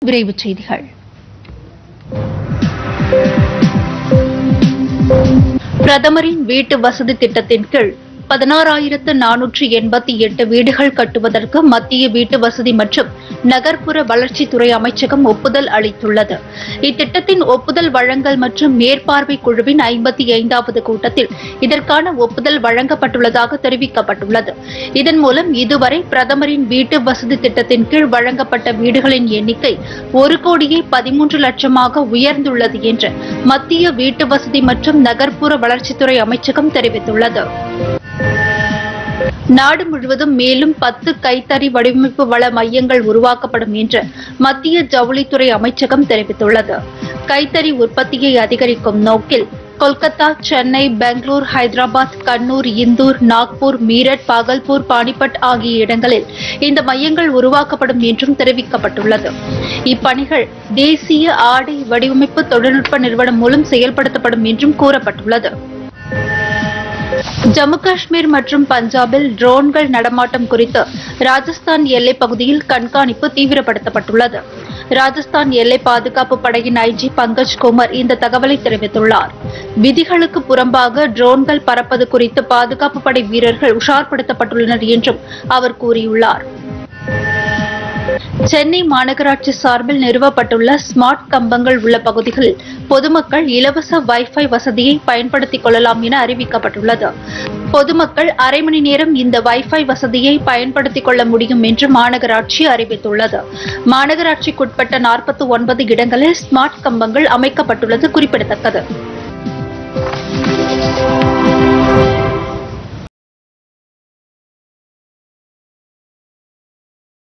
விரைவுச் செய்திகள். பிரதமரின் வீட்டு வசதி திட்டத்தின் கீழ் 16,488 வீடுகள் கட்டுவதற்கு மத்திய வீட்டு வசதி மற்றும் நகர்ப்புற வளர்ச்சித்துறை அமைச்சகம் ஒப்புதல் அளித்துள்ளது. இத்திட்டத்தின் ஒப்புதல் வழங்கல் மற்றும் மேற்பார்வை குழுவின் 55வது கூட்டத்தில் இதற்கான ஒப்புதல் வழங்கப்பட்டுள்ளதாக தெரிவிக்கப்பட்டுள்ளது. இதன் மூலம் இதுவரை பிரதமரின் வீட்டு வசதி திட்டத்தின் கீழ் வழங்கப்பட்ட வீடுகளின் எண்ணிக்கை 1,13,00,000 உயர்ந்துள்ளது என்று மத்திய வீட்டு வசதி மற்றும் நகர்ப்புற வளர்ச்சித்துறை அமைச்சகம் தெரிவித்துள்ளது. நாடு முழுவதும் மேலும் 10 கைத்தறி வடிவமைப்பு வள மையங்கள் உருவாக்கப்படும் என்று மத்திய ஜவுளித்துறை அமைச்சகம் தெரிவித்துள்ளது. கைத்தறி உற்பத்தியை அதிகரிக்கும் நோக்கில் கொல்கத்தா, சென்னை, பெங்களூர், ஹைதராபாத், கண்ணூர், இந்தூர், நாக்பூர், மீரட், பாகல்பூர், பானிபட் ஆகிய இடங்களில் இந்த மையங்கள் உருவாக்கப்படும் என்றும் தெரிவிக்கப்பட்டுள்ளது. இப்பணிகள் தேசிய ஆடை வடிவமைப்பு தொழில்நுட்ப நிறுவனம் மூலம் செயல்படுத்தப்படும் என்றும் கூறப்பட்டுள்ளது. ஜம்மு காஷ்மீர் மற்றும் பஞ்சாபில் ட்ரோன்கள் நடமாட்டம் குறித்து ராஜஸ்தான் எல்லைப் பகுதியில் கண்காணிப்பு தீவிரப்படுத்தப்பட்டுள்ளது. ராஜஸ்தான் எல்லை பாதுகாப்பு படையின் ஐஜி பங்கஜ் குமார் இந்த தகவலை தெரிவித்துள்ளார். விதிகளுக்கு புறம்பாக ட்ரோன்கள் பறப்பது குறித்து பாதுகாப்பு படை வீரர்கள் உஷார்படுத்தப்பட்டுள்ளனர் என்றும் அவர் கூறியுள்ளார். சென்னை மாநகராட்சி சார்பில் நிறுவப்பட்டுள்ள ஸ்மார்ட் கம்பங்கள் உள்ள பகுதிகளில் பொதுமக்கள் இலவச வைஃபை வசதியை பயன்படுத்திக் கொள்ளலாம் என அறிவிக்கப்பட்டுள்ளது. பொதுமக்கள் அரை மணி நேரம் இந்த வைஃபை வசதியை பயன்படுத்திக் கொள்ள முடியும் என்று மாநகராட்சி அறிவித்துள்ளது. மாநகராட்சிக்குட்பட்ட 49 இடங்களில் ஸ்மார்ட் கம்பங்கள் அமைக்கப்பட்டுள்ளது குறிப்பிடத்தக்கது.